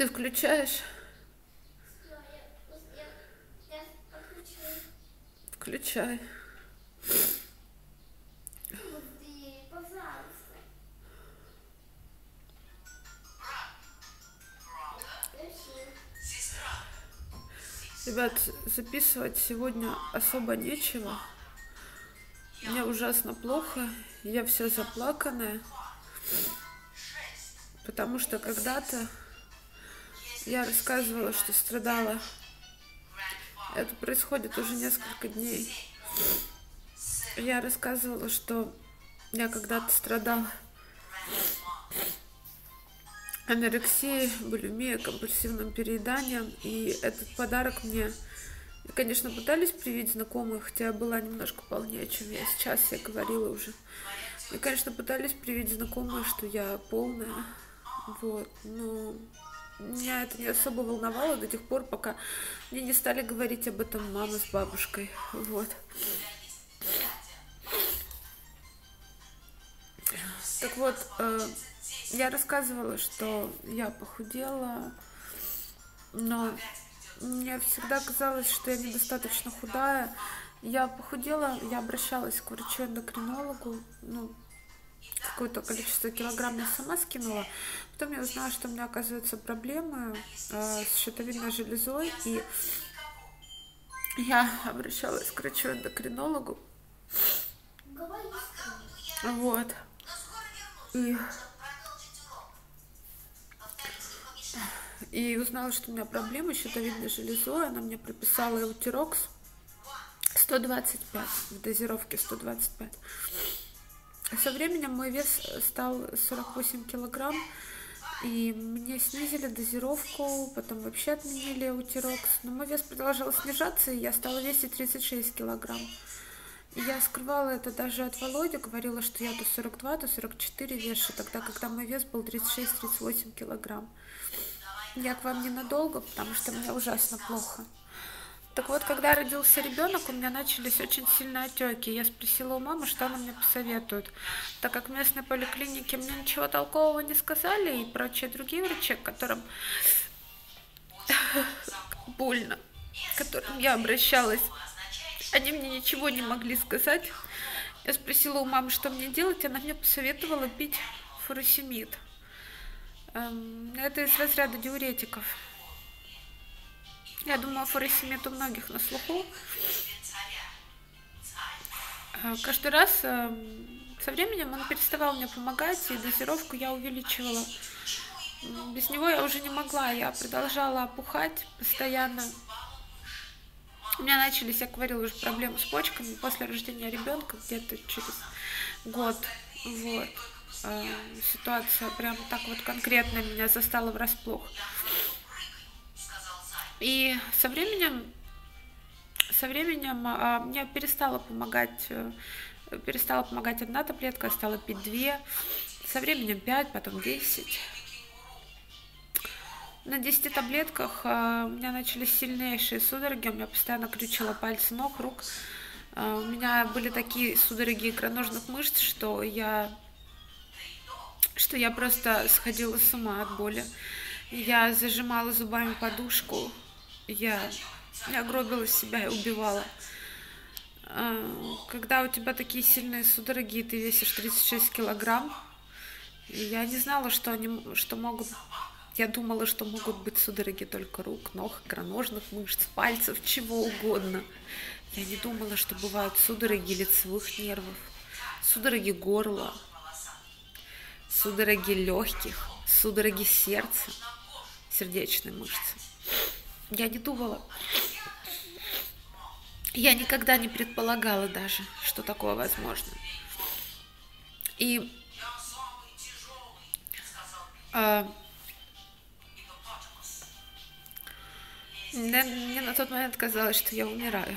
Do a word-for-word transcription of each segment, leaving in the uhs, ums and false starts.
Ты включаешь? Включай. Ребят, записывать сегодня особо нечего. Мне ужасно плохо. Я вся заплаканная. Потому что когда-то я рассказывала, что страдала. Это происходит уже несколько дней. Я рассказывала, что я когда-то страдала анорексией, булимией, компульсивным перееданием. И этот подарок мне, конечно, пытались привить знакомые, хотя я была немножко полнее, чем я сейчас, я говорила уже. И, конечно, пытались привить знакомые, что я полная. Вот, но меня это не особо волновало до тех пор, пока мне не стали говорить об этом мама с бабушкой. Вот. Так вот, э, я рассказывала, что я похудела, но мне всегда казалось, что я недостаточно худая. Я похудела, я обращалась к врачу-эндокринологу, ну, какое-то количество килограмм я сама скинула. Потом я узнала, что у меня, оказывается, проблемы э, с щитовидной железой, и я обращалась к врачу-эндокринологу. Вот. И, и узнала, что у меня проблемы с щитовидной железой. Она мне прописала эутирокс сто двадцать пять, в дозировке сто двадцать пять. Со временем мой вес стал сорок восемь килограмм, и мне снизили дозировку, потом вообще отменили эутирокс. Но мой вес продолжал снижаться, и я стала весить тридцать шесть килограмм. И я скрывала это даже от Володи, говорила, что я то сорок два, то сорок четыре вешу, тогда, когда мой вес был тридцать шесть — тридцать восемь килограмм. Я к вам ненадолго, потому что мне ужасно плохо. Так вот, когда родился ребенок, у меня начались очень сильные отеки. Я спросила у мамы, что она мне посоветует. Так как в местной поликлинике мне ничего толкового не сказали, и прочие другие врачи, к которым больно, к которым я обращалась, они мне ничего не могли сказать. Я спросила у мамы, что мне делать, она мне посоветовала пить фуросемид. Это из разряда диуретиков. Я думаю, фуросемид у многих на слуху. Каждый раз со временем он переставал мне помогать, и дозировку я увеличивала. Без него я уже не могла, я продолжала опухать постоянно. У меня начались, я говорила, уже проблемы с почками после рождения ребенка, где-то через год. Вот. Ситуация прям так вот конкретно меня застала врасплох. И со временем, со временем а, мне перестала помогать, перестала помогать одна таблетка, стала пить две, со временем пять, потом десять. На десяти таблетках а, у меня начались сильнейшие судороги, у меня постоянно крючило пальцы ног, рук. А, у меня были такие судороги икроножных мышц, что я, что я просто сходила с ума от боли. Я зажимала зубами подушку. Я, я гробила себя и убивала. Когда у тебя такие сильные судороги, и ты весишь тридцать шесть килограмм, я не знала, что они, что могут... Я думала, что могут быть судороги только рук, ног, икроножных мышц, пальцев, чего угодно. Я не думала, что бывают судороги лицевых нервов, судороги горла, судороги легких, судороги сердца, сердечной мышцы. Я не думала, я никогда не предполагала даже, что такое возможно. И э, мне, мне на тот момент казалось, что я умираю.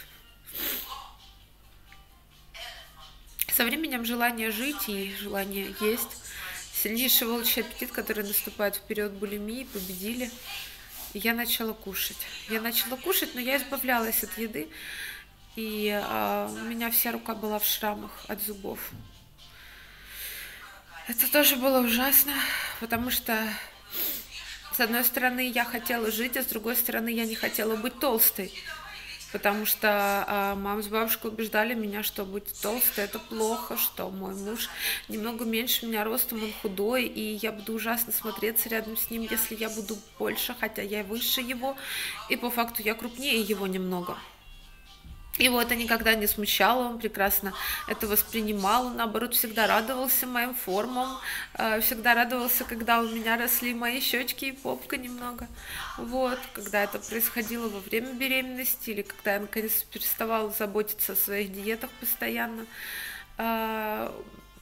Со временем желание жить и желание есть, сильнейший волчий аппетит, который наступает в период булимии, победили. И я начала кушать. Я начала кушать, но я избавлялась от еды. И а, у меня вся рука была в шрамах от зубов. Это тоже было ужасно, потому что С одной стороны, я хотела жить, а с другой стороны, я не хотела быть толстой. Потому что а, мама с бабушкой убеждали меня, что быть толстой это плохо, что мой муж немного меньше меня ростом, он худой, и я буду ужасно смотреться рядом с ним, если я буду больше, хотя я выше его, и по факту я крупнее его немного. Его это никогда не смущало, он прекрасно это воспринимал, он, наоборот, всегда радовался моим формам, э, всегда радовался, когда у меня росли мои щечки и попка немного. Вот, когда это происходило во время беременности или когда я, наконец, переставала заботиться о своих диетах постоянно. Э,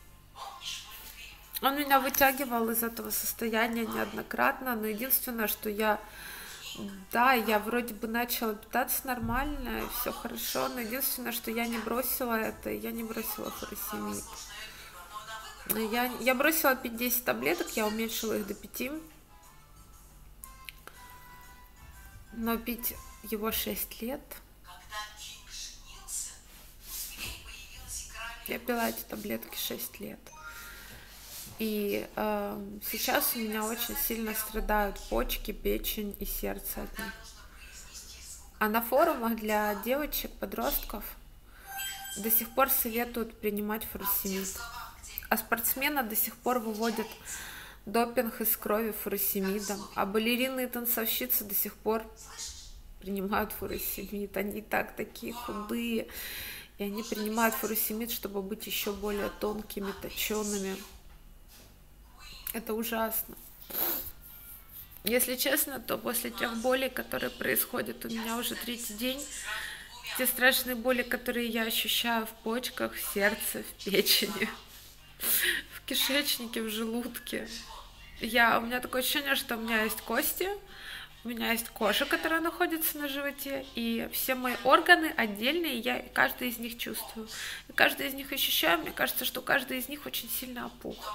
Он меня вытягивал из этого состояния неоднократно, но единственное, что я да, я вроде бы начала питаться нормально, все хорошо, но единственное, что я не бросила это, я не бросила фуросемид. Я, я бросила пить десять таблеток, я уменьшила их до пяти, но пить его шесть лет, я пила эти таблетки шесть лет. И э, сейчас у меня очень сильно страдают почки, печень и сердце от них. А на форумах для девочек, подростков до сих пор советуют принимать фуросемид. А спортсмены до сих пор выводят допинг из крови фуросемидом. А балерины и танцовщицы до сих пор принимают фуросемид. Они и так такие худые. И они принимают фуросемид, чтобы быть еще более тонкими, точеными. Это ужасно. Если честно, то после тех болей, которые происходят у меня уже третий день, те страшные боли, которые я ощущаю в почках, в сердце, в печени, в кишечнике, в желудке. Я, у меня такое ощущение, что у меня есть кости, у меня есть кожа, которая находится на животе, и все мои органы отдельные, я каждый из них чувствую. И каждый из них ощущаю, мне кажется, что каждый из них очень сильно опух.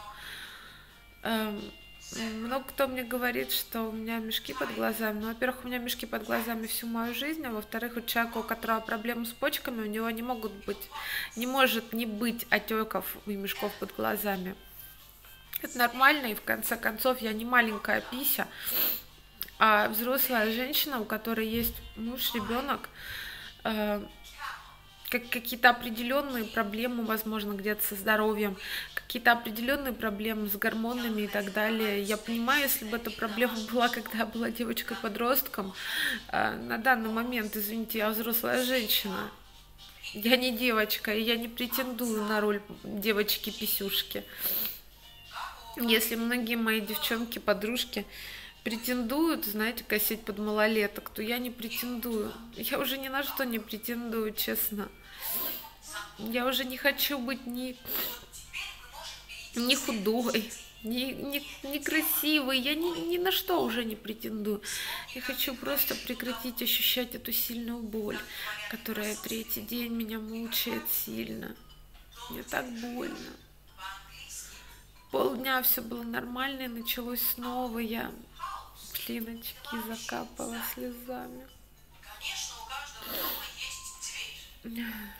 Много кто мне говорит, что у меня мешки под глазами. Ну, во-первых, у меня мешки под глазами всю мою жизнь, а во-вторых, у человека, у которого проблемы с почками, у него не могут быть, не может не быть отеков и мешков под глазами. Это нормально, и в конце концов я не маленькая пися, а взрослая женщина, у которой есть муж, ребенок, как какие-то определенные проблемы, возможно, где-то со здоровьем, какие-то определенные проблемы с гормонами и так далее. Я понимаю, если бы эта проблема была, когда я была девочкой-подростком, на данный момент, извините, я взрослая женщина, я не девочка, и я не претендую на роль девочки-писюшки. Если многие мои девчонки-подружки претендуют, знаете, косить под малолеток, то я не претендую. Я уже ни на что не претендую, честно. Я уже не хочу быть ни, ни худой, ни, ни, ни красивой. Я ни, ни на что уже не претендую. Я хочу просто прекратить ощущать эту сильную боль, которая третий день меня мучает сильно. Мне так больно. Полдня все было нормально, и началось снова. Я клиночки закапала слезами. Конечно, у каждого дома есть дверь.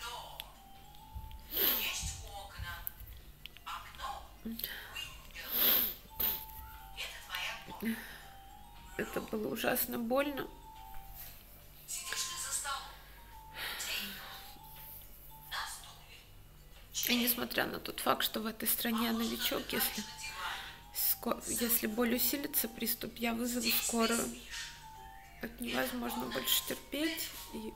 Дом. Есть окна. Окно. Это твоя комната. Это было ужасно больно. Сидишь ты за столом. На стуле. И несмотря на тот факт, что в этой стране я новичок, если, если боль усилится, приступ, я вызову скорую. Это невозможно больше терпеть. И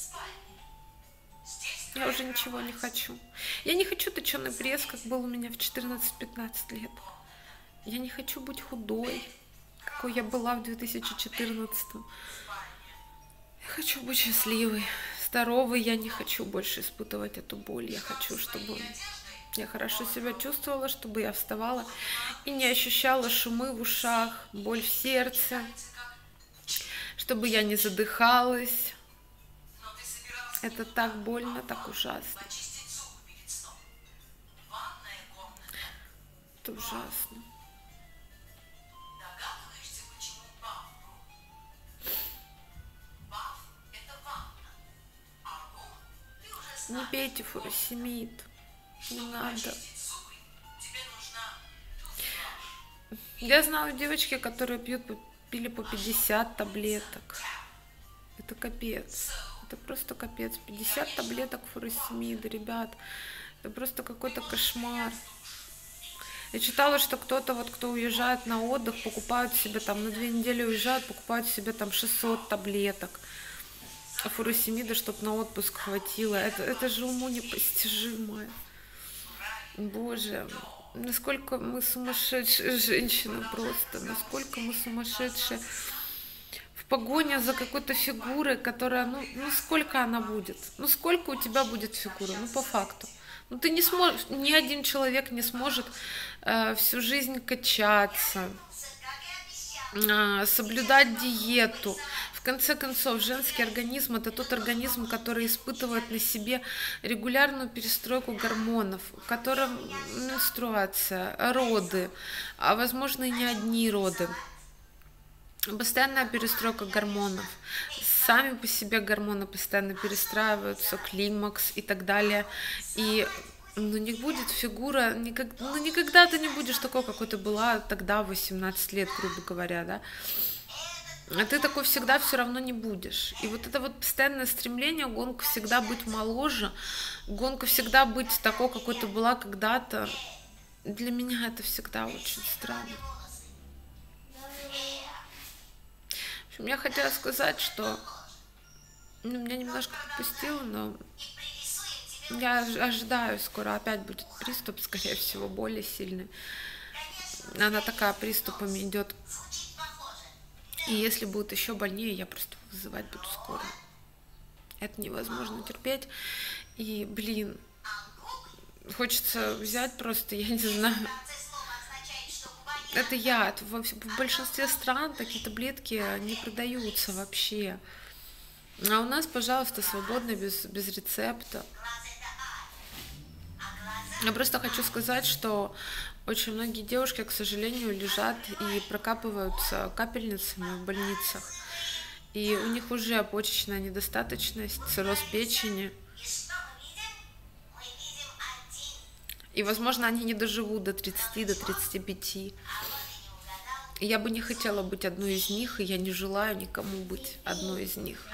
я уже ничего не хочу. Я не хочу точеный пресс, как был у меня в четырнадцать-пятнадцать лет. Я не хочу быть худой, какой я была в две тысячи четырнадцатом. Я хочу быть счастливой, здоровой. Я не хочу больше испытывать эту боль. Я хочу, чтобы я хорошо себя чувствовала, чтобы я вставала и не ощущала шумы в ушах, боль в сердце, чтобы я не задыхалась. Это так больно, так ужасно. Это ужасно. Не пейте фуросемид. Не надо. Я знаю девочки, которые пьют по купили по пятьдесят таблеток. Это капец. Это просто капец. пятьдесят таблеток фуросемида, ребят. Это просто какой-то кошмар. Я читала, что кто-то, вот кто уезжает на отдых, покупают себе там, на две недели уезжают, покупают себе там шестьсот таблеток фуросемида, чтобы на отпуск хватило. Это, это же уму непостижимое. Боже, насколько мы сумасшедшие женщины просто, насколько мы сумасшедшие в погоне за какой-то фигурой, которая, ну, ну сколько она будет? Ну сколько у тебя будет фигура? Ну по факту. Ну ты не сможешь, ни один человек не сможет э, всю жизнь качаться, э, соблюдать диету. В конце концов, женский организм — это тот организм, который испытывает на себе регулярную перестройку гормонов, в котором менструация, роды, а возможно и не одни роды. Постоянная перестройка гормонов. Сами по себе гормоны постоянно перестраиваются, климакс и так далее. И ну, не будет фигура, никак, ну, никогда ты не будешь такой, какой ты была тогда, в восемнадцать лет, грубо говоря, да. А ты такой всегда все равно не будешь. И вот это вот постоянное стремление, гонка всегда быть моложе, гонка всегда быть такой, какой ты была когда-то, для меня это всегда очень странно. В общем, я хотела сказать, что ну, меня немножко попустило, но я ожидаю, скоро опять будет приступ, скорее всего, более сильный. Она такая приступами идет. И если будет еще больнее, я просто вызывать буду скоро. Это невозможно терпеть. И, блин, хочется взять просто, я не знаю. Это яд. В большинстве стран такие таблетки не продаются вообще. А у нас, пожалуйста, свободно, без, без рецепта. Я просто хочу сказать, что очень многие девушки, к сожалению, лежат и прокапываются капельницами в больницах. И у них уже почечная недостаточность, цирроз печени. И, возможно, они не доживут до тридцати, до тридцати пяти. И я бы не хотела быть одной из них, и я не желаю никому быть одной из них.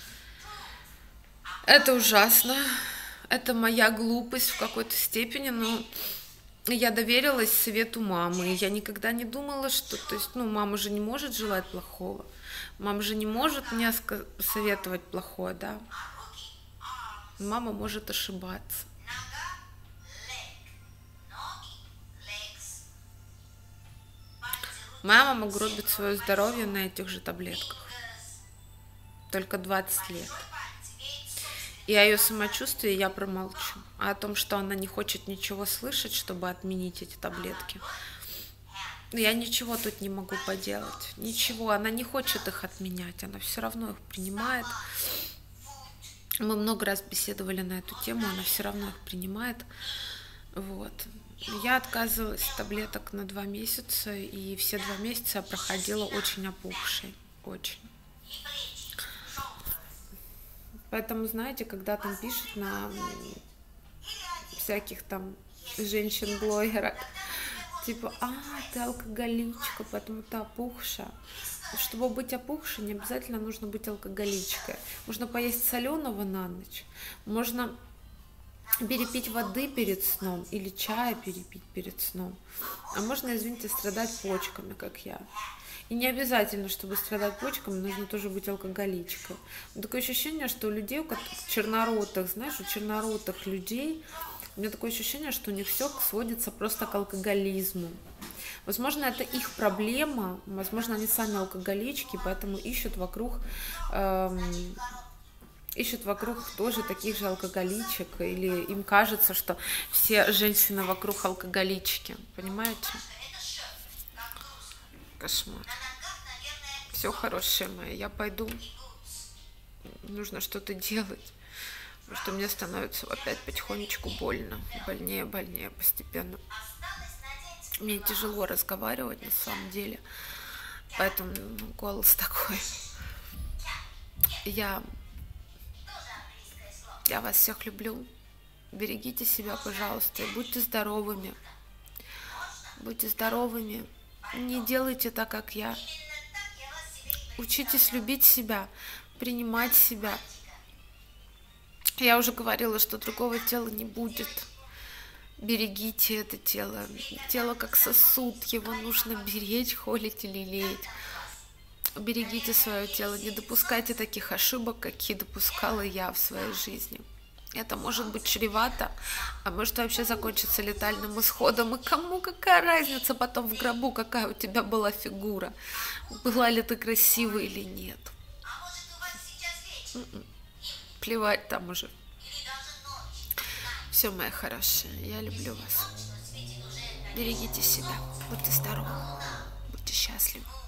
Это ужасно. Это моя глупость в какой-то степени, но я доверилась совету мамы. Я никогда не думала, что... То есть, ну, мама же не может желать плохого. Мама же не может мне советовать плохое, да? Мама может ошибаться. Моя мама гробит свое здоровье на этих же таблетках. Только двадцать лет. И о ее самочувствии я промолчу. А о том, что она не хочет ничего слышать, чтобы отменить эти таблетки, я ничего тут не могу поделать. Ничего, она не хочет их отменять, она все равно их принимает. Мы много раз беседовали на эту тему, она все равно их принимает. Вот. Я отказывалась от таблеток на два месяца, и все два месяца я проходила очень опухшей. Очень. Поэтому, знаете, когда там пишут на всяких там женщин-блогерах, типа, а, ты алкоголичка, поэтому ты опухшая. Чтобы быть опухшей, не обязательно нужно быть алкоголичкой. Можно поесть соленого на ночь, можно перепить воды перед сном или чая перепить перед сном. А можно, извините, страдать почками, как я. И не обязательно, чтобы страдать почками, нужно тоже быть алкоголичкой. Такое ощущение, что у людей, у черноротых, знаешь, у черноротых людей, у меня такое ощущение, что у них все сводится просто к алкоголизму. Возможно, это их проблема, возможно, они сами алкоголички, поэтому ищут вокруг, эм, ищут вокруг тоже таких же алкоголичек, или им кажется, что все женщины вокруг алкоголички, понимаете? Кошмар. Все, хорошее мое, я пойду. Нужно что-то делать, потому что мне становится опять потихонечку больно, больнее, больнее постепенно. Мне тяжело разговаривать на самом деле, поэтому ну, голос такой. Я, я вас всех люблю. Берегите себя, пожалуйста, и будьте здоровыми. Будьте здоровыми. Не делайте так, как я. Учитесь любить себя, принимать себя. Я уже говорила, что другого тела не будет. Берегите это тело. Тело как сосуд, его нужно беречь, холить и лелеять. Берегите свое тело, не допускайте таких ошибок, какие допускала я в своей жизни. Это может быть чревато, а может вообще закончиться летальным исходом. И кому какая разница потом в гробу, какая у тебя была фигура? Была ли ты красивой или нет? М-м. Плевать там уже. Все, моя хорошая, я люблю вас. Берегите себя, будьте здоровы, будьте счастливы.